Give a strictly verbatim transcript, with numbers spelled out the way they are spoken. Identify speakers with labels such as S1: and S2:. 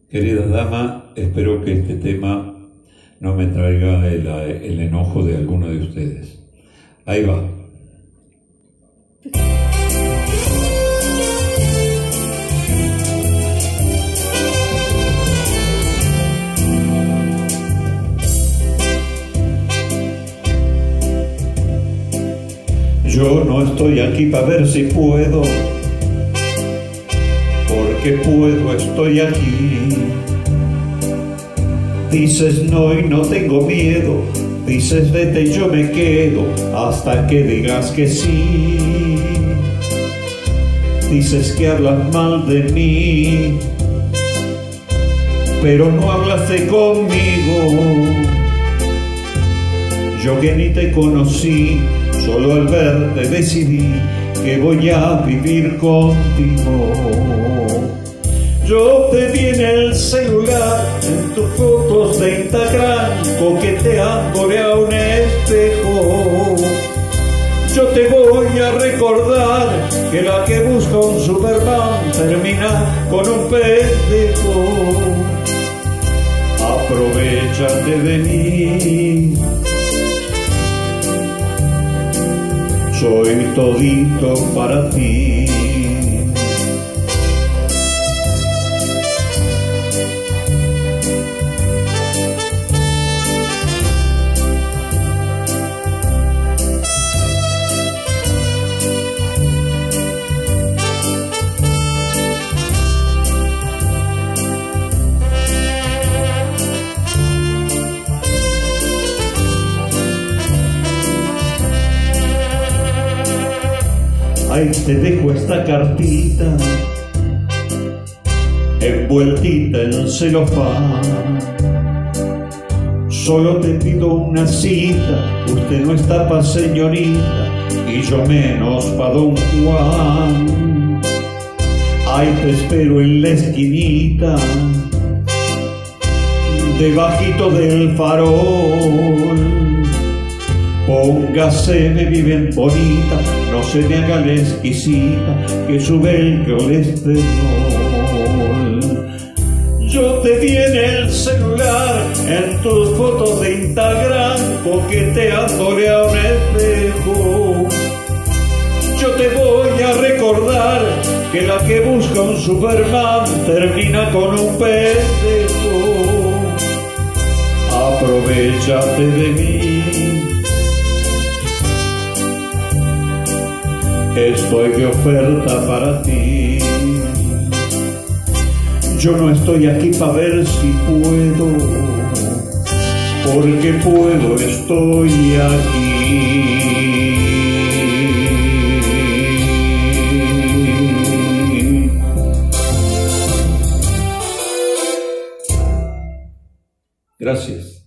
S1: Querida dama, espero que este tema no me traiga el, el enojo de alguno de ustedes. Ahí va. Yo no estoy aquí para ver si puedo, porque puedo, estoy aquí. Dices no y no tengo miedo, dices vete y yo me quedo hasta que digas que sí. Dices que hablas mal de mí, pero no hablaste conmigo. Yo que ni te conocí, solo al verte decidí que voy a vivir contigo. Yo te vi en el celular, en tus fotos de Instagram, coqueteándole a un espejo. Yo te voy a recordar que la que busca un Superman termina con un pendejo. Aprovechate de mí, soy todito para ti. Ahí te dejo esta cartita, envueltita en celofán. Solo te pido una cita, usted no está pa' señorita, y yo menos pa' don Juan. Ahí te espero en la esquinita, debajito del farol. Póngase me bien bonita, no se me haga la exquisita, que sube el colesterol. Yo te vi en el celular, en tus fotos de Instagram, coqueteándole a un espejo. Yo te voy a recordar que la que busca un Superman termina con un pendejo. Aprovechate de mí, estoy de oferta para ti. Yo no estoy aquí para ver si puedo, porque puedo, estoy aquí. Gracias.